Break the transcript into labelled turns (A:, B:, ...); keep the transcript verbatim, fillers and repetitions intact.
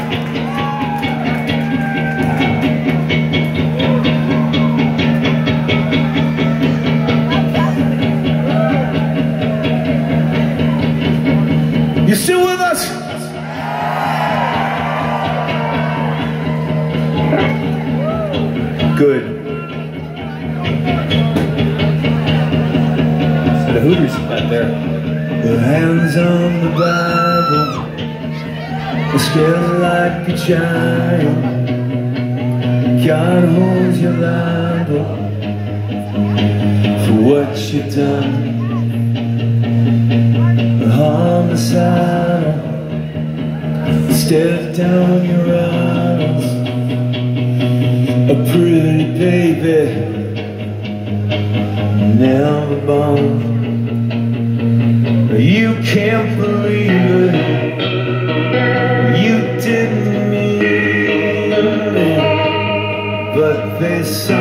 A: You still with us? Good.
B: So the Hooters back there.
A: Your hands on the Bible, scared like a child. God holds you liable for what you've done. Homicidal, step down your aisles. A pretty baby, never born. You can't believe it, you didn't mean it, but they saw